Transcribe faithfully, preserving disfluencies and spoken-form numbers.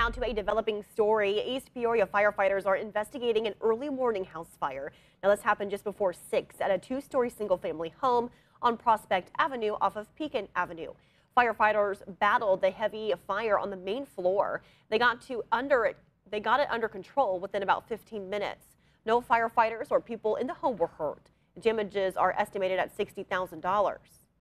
Now to a developing story. East Peoria firefighters are investigating an early morning house fire. Now this happened just before six at a two-story single-family home on Prospect Avenue off of Pekin Avenue. Firefighters battled the heavy fire on the main floor. They got to under it. They got it under control within about fifteen minutes. No firefighters or people in the home were hurt. Damages are estimated at sixty thousand dollars.